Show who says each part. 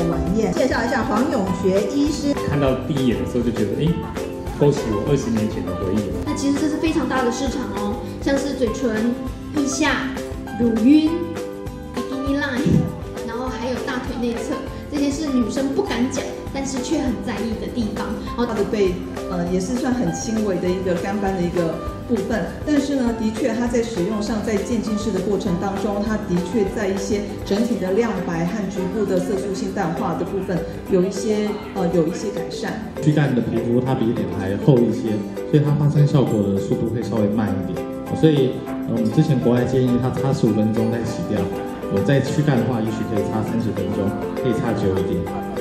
Speaker 1: 晚宴。介绍一下黄永学医师。
Speaker 2: 看到第一眼的时候就觉得，勾起我20年前的回忆。
Speaker 3: 那其实这是非常大的市场哦，像是嘴唇、腋下、乳晕、bikini line， 然后还有大腿内侧，这些是女生不敢讲，但是却很在意的地方。
Speaker 1: 它的背也是算很轻微的一个干斑的一个部分，但是呢，的确它在使用上，在渐进式的过程当中，它的确在一些整体的亮白和局部的色素性淡化的部分有一些改善。
Speaker 4: 躯干的皮肤它比脸还厚一些，所以它发生效果的速度会稍微慢一点。所以我们之前国外建议它擦15分钟再洗掉，在躯干的话，也许可以擦30分钟，可以擦久一点。